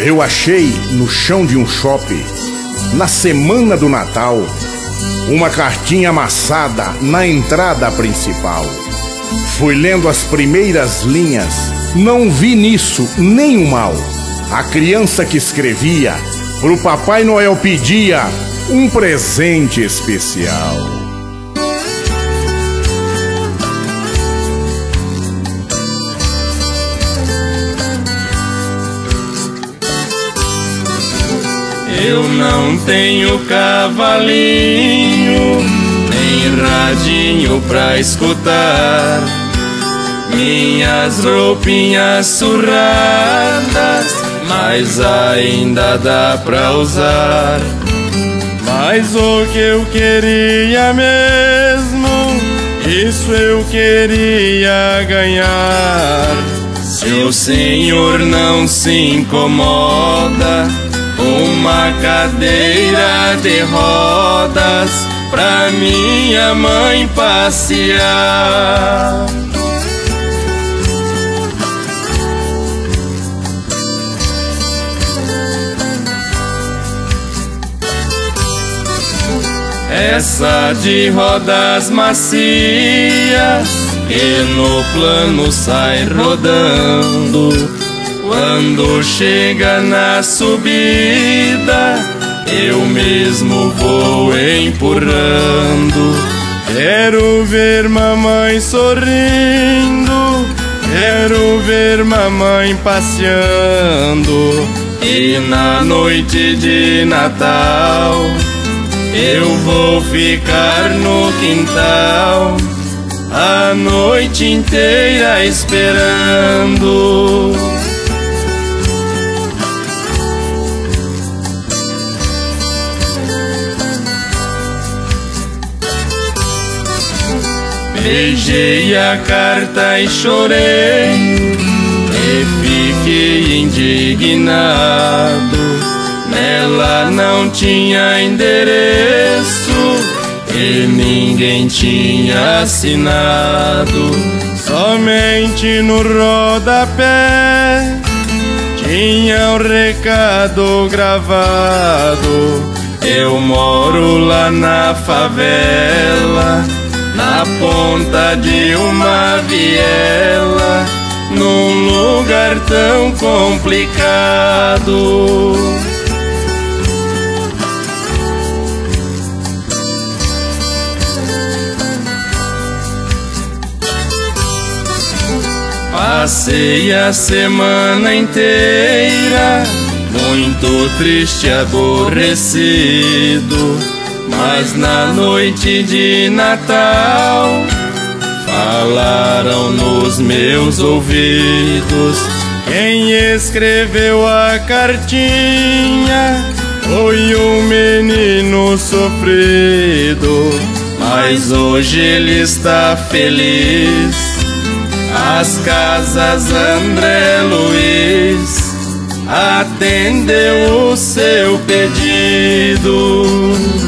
Eu achei no chão de um shopping, na semana do Natal, uma cartinha amassada na entrada principal. Fui lendo as primeiras linhas, não vi nisso nenhum mal. A criança que escrevia, pro Papai Noel pedia um presente especial. Eu não tenho cavalinho, nem radinho pra escutar minhas roupinhas surradas, mas ainda dá pra usar. Mas o que eu queria mesmo, isso eu queria ganhar. Se o senhor não se incomoda, uma cadeira de rodas pra minha mãe passear. Essa de rodas macias que no plano sai rodando. Quando chega na subida, eu mesmo vou empurrando. Quero ver mamãe sorrindo, quero ver mamãe passeando. E na noite de Natal, eu vou ficar no quintal a noite inteira esperando. Beijei a carta e chorei, e fiquei indignado. Nela não tinha endereço e ninguém tinha assinado. Somente no rodapé tinha um recado gravado. Eu moro lá na favela, na ponta de uma viela, num lugar tão complicado. Passei a semana inteira muito triste e aborrecido, mas na noite de Natal falaram nos meus ouvidos. Quem escreveu a cartinha foi um menino sofrido, mas hoje ele está feliz. As Casas André Luiz atendeu o seu pedido.